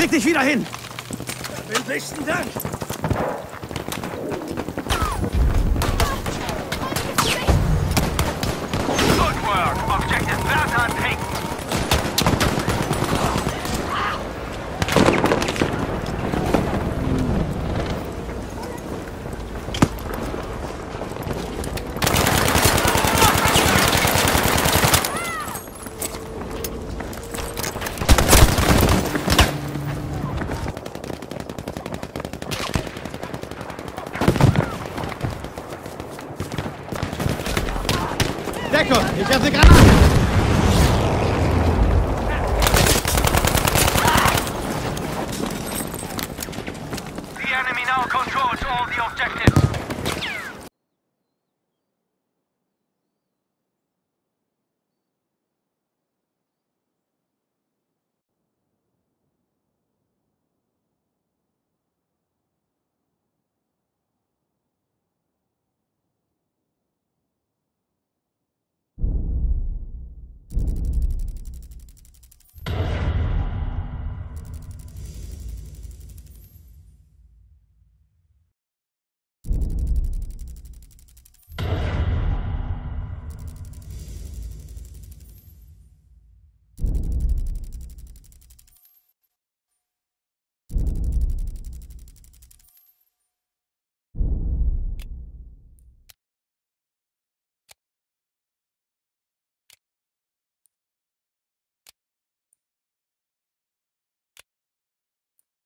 Leg dich wieder hin! Vielen besten Dank! Good work! Objective Bertha taken! Deckung! Ich habe eine Granate! The enemy now controls all the objectives.